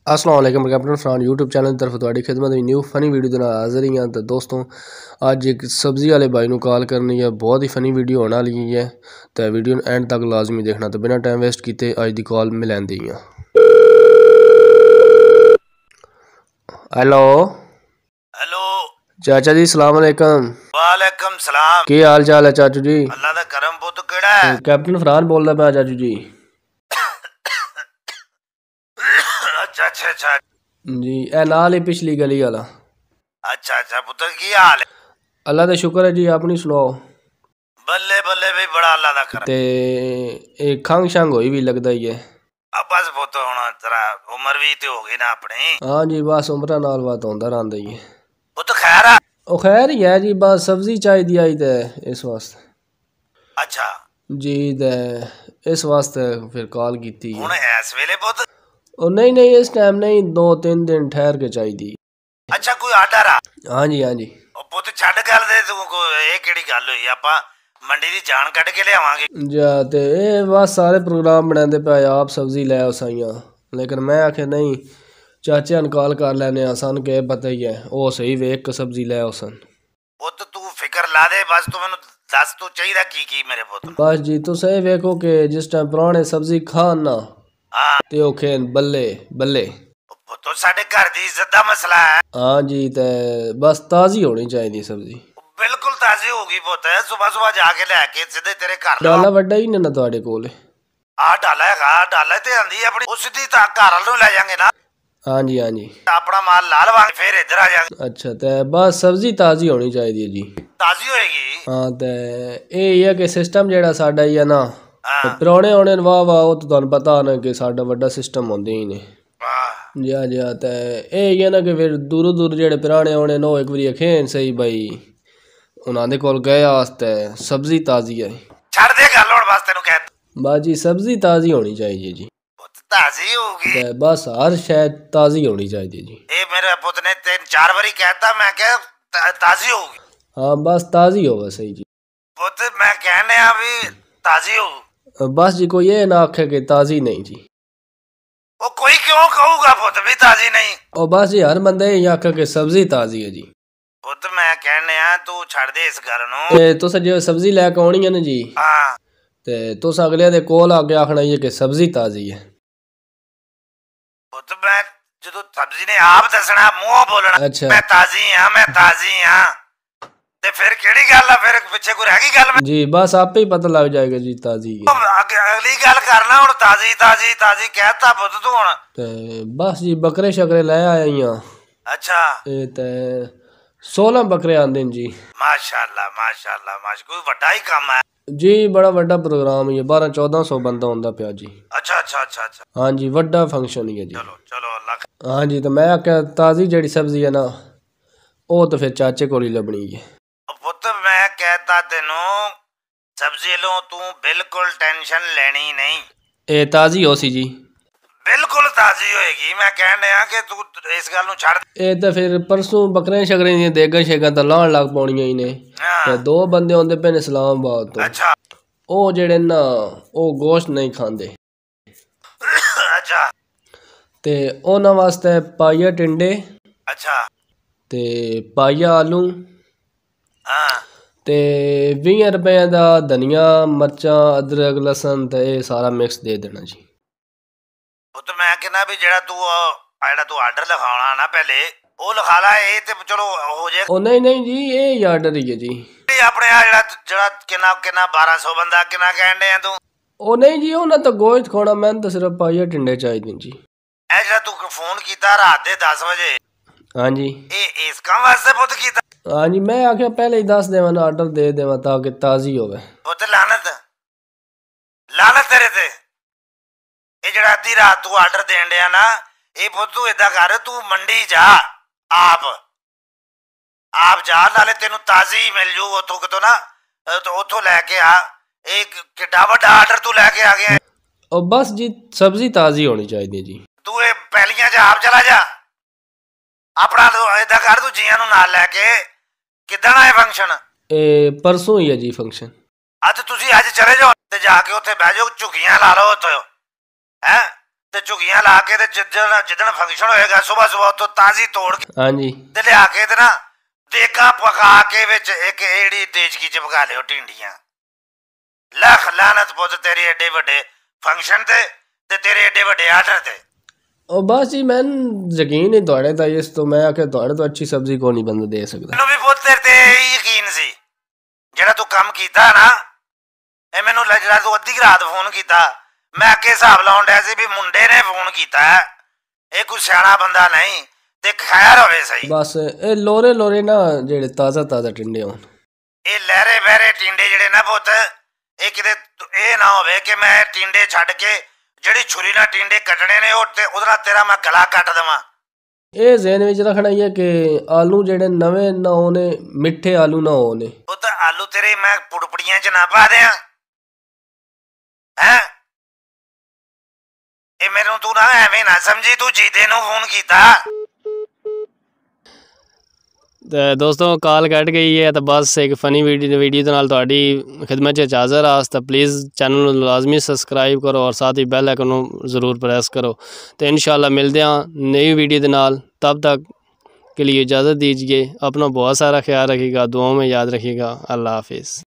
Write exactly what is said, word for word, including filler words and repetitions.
अस्सलाम वालेकुम captain Farhan YouTube channel की तरफ थोड़ी खिदमत में न्यू फनी वीडियो के नाल हाजिर ही हाँ। तो दोस्तों अज एक सब्जी वाले भाई को कॉल करनी है, बहुत ही फनी वीडियो होने वाली है। तो वीडियो एंड तक लाजमी देखना। तो बिना टाइम वेस्ट किए अज की कॉल में लैंदी हाँ। हेलो हेलो चाचा जी, सलाम अलैकुम। वालेकुम सलाम। की हाल चाल है चाचू जी? अल्लाह दा करम पुत केड़ा है? कैप्टन फरहान बोलदा पाया चाचू जी। अच्छा अच्छा अच्छा जी ए नाल ही पिछली गली वाला। अच्छा अच्छा पुत्र की हाल है? अल्लाह का शुक्र है जी, अपनी सुनाओ। बल्ले बल्ले भी बड़ा अल्लाह दा करम। ते एक खंग शंग होई भी लगदा ही है। अब बस पुत हुण तेरा उम्र भी ते हो गई ना अपनी। हाँ जी, बस उम्र नाल बात होंदा रहिंदा ही है। पुत खैर है? ओ खैर ही है जी, बस सब्जी चाहिदी आई ते इस वास्ते। अच्छा जी ते इस वास्ते फिर कॉल की हुण इस वेले पुत? ओ नहीं नहीं, इस टाइम नहीं, दो तीन दिन ठहर के चाहिदी। अच्छा कोई आर्डर आ? हाँ जी हाँ जी। ओ पुत छड्ड गल दे तू, को ये केड़ी गल होई? आपां मंडी दी जान कढ के लियावांगे। जा ते ए बस सारे प्रोग्राम बनांदे पे आप सब्जी ले आओ साइयां, लेकिन मैं आखे नहीं चाचे न कॉल कर लैने आ, सन के पता ही है ओ सही वेख के सब्जी ले आओ सन। पुत तू फिक्र ला दे, बस तू मैनू दस तू चाहिदा की की मेरे पुत। बस जी तुस ये वेखो कि जिस टाइम पुराने सब्जी खान ना हाँ ते ओ खेन बल्ले बल्ले। पुत साडे घर दी इज्जत दा मसला है। हाँ जी, ते बस ताज़ी होनी चाहिए सब्जी। बिल्कुल ताजी होगी पुत, सुबह सुबह जाके लैके सीधे तेरे घर डाला वड्डा ही ना तुहाडे कोल? आ डाला हैगा, डाला ते आंदी अपनी उस दी ता घर वाल नू ले जाएंगे ना। हाँ जी हाँ जी। अपना माल ला लवांगे फिर इधर आ जाएंगे। अच्छा, ते बस सब्जी ताज़ी होनी चाहिए जी। ताजी होएगी। हाँ ते ये है कि सिस्टम जेड़ा साडा ही है ना, हाँ परौने आने वाह वाह वो तो तुहानू पता ना कि साडा वड्डा सिस्टम होंदे ही ने। वाह जी हाँ जी हाँ। ते ये है ना कि फिर दूरों दूर जेड़े पुराने आने नो एक बारी अखेन सही भाई उन्होंने कोल गए आस्ते सब्जी ताज़ी है। छड़ दे गल हुण, बस तेनू कह बाजी सब्जी ताज़ी होनी चाहिए जी। पुत ताजी होगी। ते बस हर शायद ताज़ी होनी चाहिए जी। ए मेरे पुत ने तीन चार बारी कहता, मैं कह ता, ताजी होगी। हाँ बस ताज़ी होगा सही जी। पुत मैं कहने आ भी ताजी हो। बस जी कोई ये ना आखे कि ताज़ी नहीं जी। वो कोई क्यों कहूगा पुत भी ताजी नहीं? और बस जी हर बंदे ये आखे कि सब्जी ताज़ी है जी। पुत मैं कहने आ तू छड़ दे इस गल नू। ते तुस जो सब्जी लैके आनी है ना जी, हाँ ते तुस अगले दे कोल आके आखना ये कि सब्जी ताज़ी है। पुत मैं जो सब्जी ने आप दसना मुंह बोलना। अच्छा मैं ताजी हाँ मैं ताजी हाँ, ते फिर केड़ी गल है? फिर पिछे कोई रह गई गल में? जी बस आपे ही पता लग जाएगा जी ताज़ी है। अगली गल करना हुण, ताजी ताजी ताजी कहता पुत तू हुण। ते बस जी बकरे शकरे ले आए हैं। अच्छा ये ते सोलह बकरे आंदे जी। माशाअल्लाह माशाअल्लाह माश कोई वड्डा ही काम है जी, बड़ा वड्डा प्रोग्राम है, बारह चौदह सौ बंदा होंदा पिया जी। अच्छा अच्छा अच्छा अच्छा हाँ जी, वड्डा फंक्शन ही है जी। चलो चलो अल्लाह। हाँ जी, तो मैं आख्या ताज़ी जड़ी सब्जी है ना वो तो फिर चाचे को ही लभनी है। पुत मैं कहता तेनू सब्जी लो तू बिल्कुल टेंशन लेनी नहीं। ए ताज़ी हो सी जी? बिल्कुल ताजी होएगी। मैं कहने आ कि तू इस गल नू छड़। ए तो फिर परसों बकरे शकरे दी देगा शेगा तो लाण लग पौनियां ही ने। ते दो बंदे आंदे पे ने इस्लामाबाद तो, अच्छा ओ जेड़े ना ओ गोश्त नहीं खांदे। अच्छा ते उन्हां वास्ते पाइया टिंडे अच्छा ते पाइया आलू हाँ ते बीस रुपए दा धनिया मर्चां अदरक लसन ते ये सारा मिक्स दे देना जी। पुत मैं कहना भी जेड़ा तू जेड़ा तू आर्डर लिखाना ना पहले वो लिखा ला, ये ते चलो हो जाए। ओ नहीं नहीं जी, ये आर्डर ही है जी। अपने आ जेड़ा जेड़ा किना किना बारह सौ बंदा किना कहन दे तू? ओ नहीं जी, उन्हें तो गोश्त खाना, मैंने तो सिर्फ पाइया टिंडे चाहिए जी। ए जेड़ा तू फोन कीता रात दे दस बजे, हाँ जी ए इस काम वास्ते पुत कीता? हाँ जी, मैं आख्या पहले ही दस देवा ना, आर्डर दे देवा ताकि ताज़ी होवे। पुत लानत लानत तेरे ते। ये जेड़ा अद्धी रात तू आर्डर देन दिया ना, ये पुत तू इदा कर, तू मंडी जा आप आप जा, नाले तेनू ताजी मिल जू उथों कितों ना, तो उथों लैके आ। एक किड्डा वड्डा आर्डर तू लैके आ गया। और बस जी सब्जी ताज़ी होनी चाहिए जी। तू ये पहलियां जा आप चला जा अपना, इदा कर तू जियां नू नाल लैके। किदन है फंक्शन? ए परसों ही है जी फंक्शन। अज तुसी अज चले जाओ ते जाके उत्थे बह जाओ, झुकियां ला लो उत्थे हैं, ते ਤੇ ਝੁਗੀਆਂ ਲਾ ਕੇ ਤੇ ਜਿੱਦਣ ਜਿੱਦਣ ਫੰਕਸ਼ਨ ਹੋਏਗਾ ਸਵੇਰ ਸਵੇਰ ਉੱਥੋਂ ਤਾਜ਼ੀ ਤੋੜ ਕੇ ਹਾਂਜੀ ਤੇ ਲਿਆ ਕੇ ਤੇ ਨਾ ਦੇਗਾ ਪਕਾ ਕੇ ਵਿੱਚ ਇੱਕ ਏੜੀ ਦੇਚਕੀ ਚ ਪਕਾ ਲਿਓ ਟਿੰਡੀਆਂ। ਲੱਖ ਲਾਨਤ ਪੁੱਤ ਤੇਰੇ ਏਡੇ ਵੱਡੇ ਫੰਕਸ਼ਨ ਤੇ ਤੇ ਤੇਰੇ ਏਡੇ ਵੱਡੇ ਆਰਡਰ ਤੇ। ਉਹ ਬਸ ਜੀ ਮੈਂ ਯਕੀਨ ਹੀ ਤੁਹਾਡੇ ਤਾਂ ਇਸ ਤੋਂ ਮੈਂ ਆਖਿਆ ਤੁਹਾਡੇ ਤੋਂ ਅੱਛੀ ਸਬਜ਼ੀ ਕੋਈ ਨਹੀਂ ਬੰਦਾ ਦੇ ਸਕਦਾ। ਮੈਨੂੰ ਵੀ ਪੁੱਤ ਤੇਰੇ ਤੇ ਯਕੀਨ ਸੀ ਜਿਹੜਾ ਤੂੰ ਕੰਮ ਕੀਤਾ ਨਾ। ਇਹ ਮੈਨੂੰ ਜਿਹੜਾ ਤੂੰ ਅੱਧੀ ਰਾਤ ਫੋਨ ਕੀਤਾ ਮੈਂ ਅੱਗੇ ਹਿਸਾਬ ਲਾਉਣ ਡਿਆ ਸੀ ਵੀ ਮੁੰਡੇ ਨੇ ਫੋਨ ਕੀਤਾ, ਇਹ ਕੋਈ ਸਿਆਣਾ ਬੰਦਾ ਨਹੀਂ ਤੇ ਖੈਰ ਹੋਵੇ ਸਹੀ। ਬਸ ਇਹ ਲੋਰੇ ਲੋਰੇ ਨਾ ਜਿਹੜੇ ਤਾਜ਼ਾ ਤਾਜ਼ਾ ਟਿੰਡੇ ਹੋਣ, ਇਹ ਲਹਿਰੇ ਬਹਿਰੇ ਟਿੰਡੇ ਜਿਹੜੇ ਨਾ ਪੁੱਤ ਇਹ ਕਿਤੇ ਇਹ ਨਾ ਹੋਵੇ ਕਿ ਮੈਂ ਟਿੰਡੇ ਛੱਡ ਕੇ ਜਿਹੜੀ ਛੁਰੀ ਨਾਲ ਟਿੰਡੇ ਕੱਟਣੇ ਨੇ ਉਹ ਤੇ ਉਹਦੇ ਨਾਲ ਤੇਰਾ ਮੈਂ ਗਲਾ ਕੱਟ ਦੇਵਾਂ। ਇਹ ਜ਼ਹਿਨ ਵਿੱਚ ਰੱਖਣਾ ਹੀ ਹੈ ਕਿ ਆਲੂ ਜਿਹੜੇ ਨਵੇਂ ਨਾ ਹੋਣੇ, ਮਿੱਠੇ ਆਲੂ ਨਾ ਹੋਣੇ। ਉਹ ਤਾਂ ਆਲੂ ਤੇਰੇ ਮੈਂ ਪੁੜਪੜੀਆਂ ਚ ਨਾ ਪਾ ਦਿਆਂ ਹੈਂ। ਇਹ ਮੈਨੂੰ ਤੂੰ ਨਾ ਐਵੇਂ ਨਾ ਸਮਝੀ ਤੂੰ ਜੀਦੇ ਨੂੰ ਫੋਨ ਕੀਤਾ। ਤੇ ਦੋਸਤੋ ਕਾਲ ਕੱਟ ਗਈ ਹੈ ਤਾਂ ਬਸ ਇੱਕ ਫਨੀ ਵੀਡੀਓ ਵੀਡੀਓ ਦੇ ਨਾਲ ਤੁਹਾਡੀ ਖਿਦਮਤ 'ਚ ਹਾਜ਼ਰ ਹਾਂ। ਤਾਂ ਪਲੀਜ਼ ਚੈਨਲ ਨੂੰ ਲਾਜ਼ਮੀ ਸਬਸਕ੍ਰਾइब करो और साथ ही बेल आइकन ज़रूर प्रेस करो। तो इंशाल्लाह मिलते हैं नई वीडियो के नाल, तब तक के लिए इजाज़त दीजिए। अपना बहुत सारा ख्याल रखिएगा, दुआओं में याद रखिएगा। अल्लाह हाफिज़।